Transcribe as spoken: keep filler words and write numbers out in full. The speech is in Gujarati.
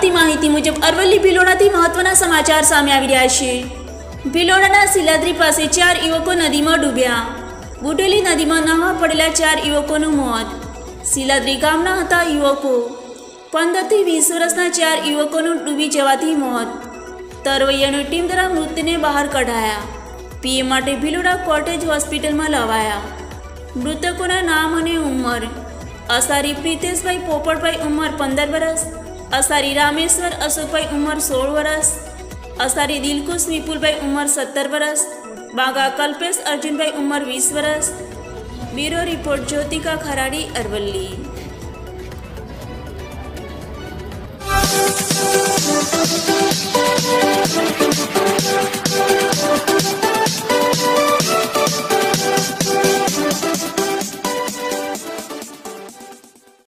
મળતી માહિતી મુજબ અરવલ્લી ભિલોડાથી મહત્વના સમાચાર સામે આવી રહ્યા છે। ભિલોડાના સિલાદ્રી પાસે ચાર યુવકો નદીમાં ડૂબ્યા। બુઢેલી નદીમાં નહાવા પડેલા ચાર યુવકોનું મોત। સિલાદ્રી ગામના હતા યુવકો। પંદરથી વીસ વર્ષના ચાર યુવકોનું ડૂબી જવાથી મોત। તરવૈયાની ટીમ દ્વારા મૃતને બહાર કઢાયા। પીએમ માટે ભિલોડા કોટેજ હોસ્પિટલમાં લવાયા। મૃતકોના નામ અને ઉંમર: અસારી પ્રિતેશભાઈ પોપટભાઈ ઉંમર પંદર વર્ષ, અસારી રામેશ્વર અશોકભાઈ ઉંમર સોળ વર્ષ, અસારી દિલકુશ વિપુલભાઈ ઉંમર સત્તર વર્ષ, બાગા કલ્પેશ અર્જુનભાઈ ઉંમર વીસ વર્ષ। Bureau report Jyotika Kharadi, Aravalli. We'll be right back.